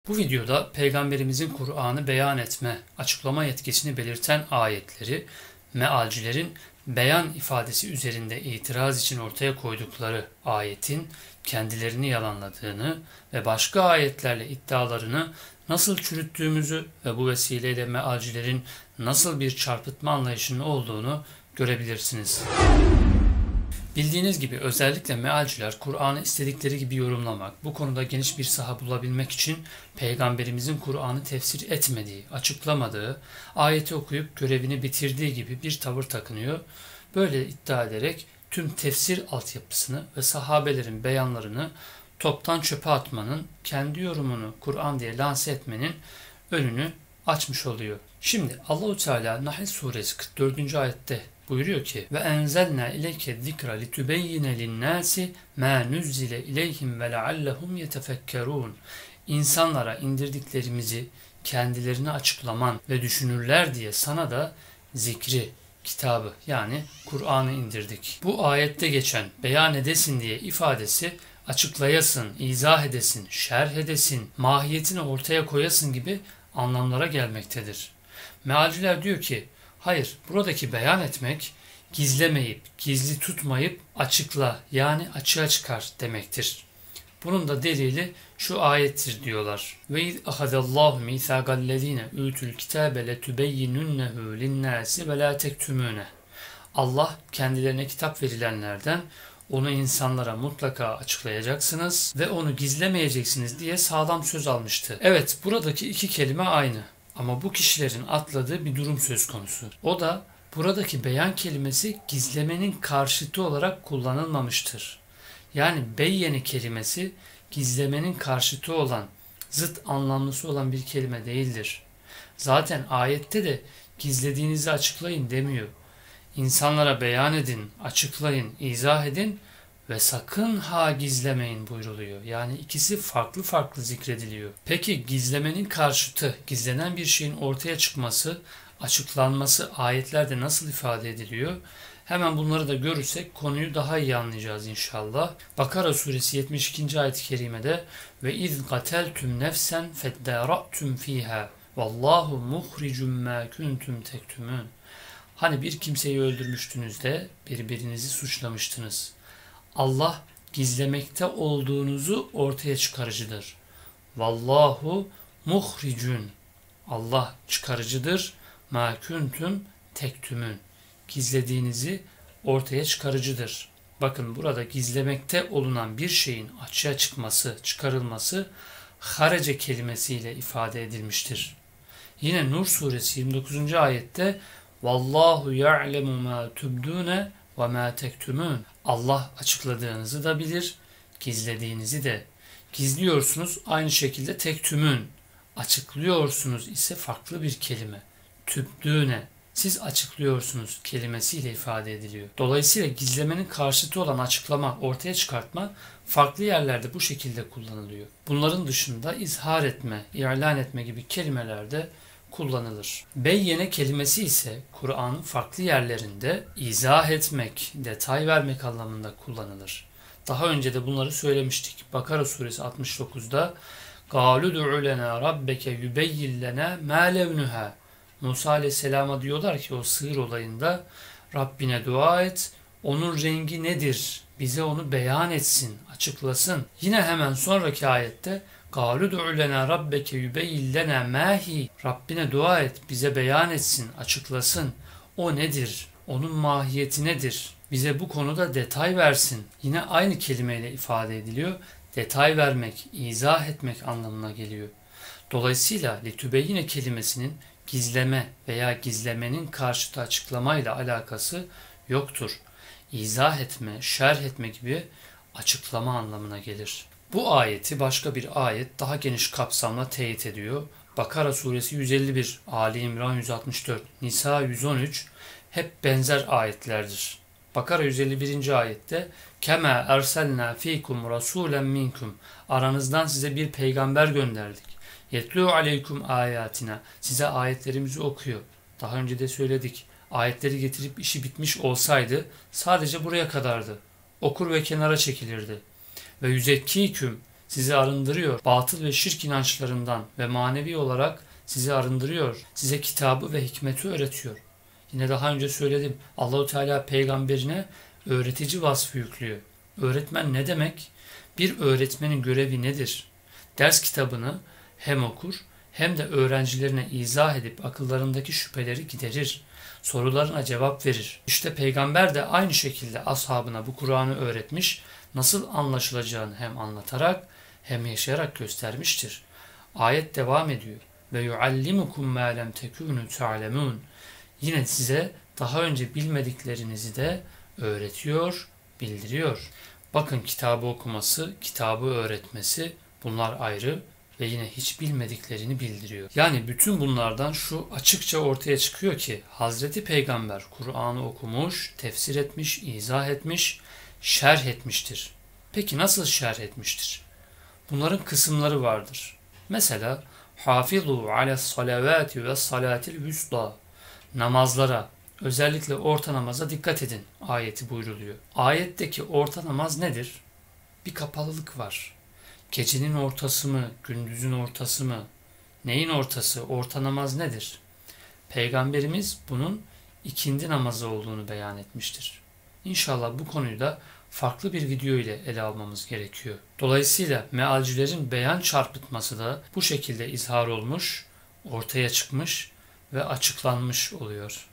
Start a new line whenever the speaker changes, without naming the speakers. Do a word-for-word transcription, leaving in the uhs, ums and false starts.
Bu videoda Peygamberimizin Kur'an'ı beyan etme, açıklama yetkisini belirten ayetleri, mealcilerin beyan ifadesi üzerinde itiraz için ortaya koydukları ayetin kendilerini yalanladığını ve başka ayetlerle iddialarını nasıl çürüttüğümüzü ve bu vesileyle mealcilerin nasıl bir çarpıtma anlayışının olduğunu görebilirsiniz. Bildiğiniz gibi özellikle mealciler Kur'an'ı istedikleri gibi yorumlamak, bu konuda geniş bir saha bulabilmek için Peygamberimizin Kur'an'ı tefsir etmediği, açıklamadığı, ayeti okuyup görevini bitirdiği gibi bir tavır takınıyor. Böyle iddia ederek tüm tefsir altyapısını ve sahabelerin beyanlarını toptan çöpe atmanın, kendi yorumunu Kur'an diye lanse etmenin önünü açmış oluyor. Şimdi Allahu Teala Nahl suresi kırk dördüncü ayette buyuruyor ki: "Ve enzelna ileyke zikra litubeyyine linnâsi mâ nuzzile ileyhim ve leallehum yetefekkerûn." İnsanlara indirdiklerimizi kendilerine açıklaman ve düşünürler diye sana da zikri, kitabı yani Kur'an'ı indirdik. Bu ayette geçen beyan edesin diye ifadesi açıklayasın, izah edesin, şerh edesin, mahiyetini ortaya koyasın gibi anlamlara gelmektedir. Mealciler diyor ki, hayır, buradaki beyan etmek gizlemeyip, gizli tutmayıp açıkla yani açığa çıkar demektir. Bunun da delili şu ayettir diyorlar. Ve iz ahadallahu mîthâgallezîne ûtul kitâbe letubeyyinunnehu linnâsi ve lâ tektumûne. Allah kendilerine kitap verilenlerden onu insanlara mutlaka açıklayacaksınız ve onu gizlemeyeceksiniz diye sağlam söz almıştı. Evet, buradaki iki kelime aynı. Ama bu kişilerin atladığı bir durum söz konusu. O da buradaki beyan kelimesi gizlemenin karşıtı olarak kullanılmamıştır. Yani beyyene kelimesi gizlemenin karşıtı olan, zıt anlamlısı olan bir kelime değildir. Zaten ayette de gizlediğinizi açıklayın demiyor. İnsanlara beyan edin, açıklayın, izah edin ve sakın ha gizlemeyin buyruluyor. Yani ikisi farklı farklı zikrediliyor. Peki gizlemenin karşıtı, gizlenen bir şeyin ortaya çıkması, açıklanması ayetlerde nasıl ifade ediliyor? Hemen bunları da görürsek konuyu daha iyi anlayacağız inşallah. Bakara suresi yetmiş ikinci ayet-i kerimede ve iz qateltum nefsen feddaratum fiha vallahu muhricum ma kuntum tektumun. Hani bir kimseyi öldürmüştünüz de birbirinizi suçlamıştınız. Allah gizlemekte olduğunuzu ortaya çıkarıcıdır. Vallahu muhricun. Allah çıkarıcıdır. Ma kuntum tektümün. Gizlediğinizi ortaya çıkarıcıdır. Bakın burada gizlemekte olunan bir şeyin açığa çıkması, çıkarılması harece kelimesiyle ifade edilmiştir. Yine Nur suresi yirmi dokuzuncu ayette Vallahu ya'lemu ma tubdune ve ma tektumun. Allah açıkladığınızı da bilir, gizlediğinizi de. Gizliyorsunuz aynı şekilde tektümün. Açıklıyorsunuz ise farklı bir kelime. Tübdüne. Siz açıklıyorsunuz kelimesiyle ifade ediliyor. Dolayısıyla gizlemenin karşıtı olan açıklama, ortaya çıkartma farklı yerlerde bu şekilde kullanılıyor. Bunların dışında izhar etme, ilan etme gibi kelimelerde kullanılır. Beyyene kelimesi ise Kur'an'ın farklı yerlerinde izah etmek, detay vermek anlamında kullanılır. Daha önce de bunları söylemiştik. Bakara suresi altmış dokuzda قَالُ دُعُ لَنَا رَبَّكَ يُبَيِّنْ لَنَا مَا لَوْنُهَا. Musa aleyhisselama diyorlar ki o sığır olayında Rabbine dua et, onun rengi nedir? Bize onu beyan etsin, açıklasın. Yine hemen sonraki ayette قَالُ دُعُ لَنَا رَبَّكَ يُبَيِّنْ لَنَا مَا هِي. Rabbine dua et, bize beyan etsin, açıklasın. O nedir? Onun mahiyeti nedir? Bize bu konuda detay versin. Yine aynı kelimeyle ifade ediliyor. Detay vermek, izah etmek anlamına geliyor. Dolayısıyla litübeyyine kelimesinin gizleme veya gizlemenin karşıtı açıklamayla alakası yoktur. İzah etme, şerh etme gibi açıklama anlamına gelir. Bu ayeti başka bir ayet daha geniş kapsamla teyit ediyor. Bakara suresi yüz elli bir, Ali İmran yüz altmış dört, Nisa yüz on üç hep benzer ayetlerdir. Bakara yüz elli birinci ayette Kema erselna fikum rasulen minkum. Aranızdan size bir peygamber gönderdik. Yetlu aleykum ayatina. Size ayetlerimizi okuyor. Daha önce de söyledik. Ayetleri getirip işi bitmiş olsaydı sadece buraya kadardı. Okur ve kenara çekilirdi. Ve yüzekkiküm. sizi arındırıyor. Batıl ve şirk inançlarından ve manevi olarak sizi arındırıyor. Size kitabı ve hikmeti öğretiyor. Yine daha önce söyledim. Allahu Teala peygamberine öğretici vasfı yüklüyor. Öğretmen ne demek? Bir öğretmenin görevi nedir? Ders kitabını hem okur hem de öğrencilerine izah edip akıllarındaki şüpheleri giderir. Sorularına cevap verir. İşte peygamber de aynı şekilde ashabına bu Kur'an'ı öğretmiş, nasıl anlaşılacağını hem anlatarak hem yaşayarak göstermiştir. Ayet devam ediyor. Ve yuallimukum ma lem tekunu ta'lemun. Yine size daha önce bilmediklerinizi de öğretiyor, bildiriyor. Bakın kitabı okuması, kitabı öğretmesi bunlar ayrı ve yine hiç bilmediklerini bildiriyor. Yani bütün bunlardan şu açıkça ortaya çıkıyor ki Hazreti Peygamber Kur'an'ı okumuş, tefsir etmiş, izah etmiş, şerh etmiştir. Peki nasıl şerh etmiştir? Bunların kısımları vardır. Mesela hafizu alas salavati ve salatil vüsla, namazlara, özellikle orta namaza dikkat edin ayeti buyruluyor. Ayetteki orta namaz nedir? Bir kapalılık var. Gecenin ortası mı, gündüzün ortası mı? Neyin ortası? Orta namaz nedir? Peygamberimiz bunun ikindi namazı olduğunu beyan etmiştir. İnşallah bu konuyu da farklı bir video ile ele almamız gerekiyor. Dolayısıyla mealcilerin beyan çarpıtması da bu şekilde izhar olmuş, ortaya çıkmış ve açıklanmış oluyor.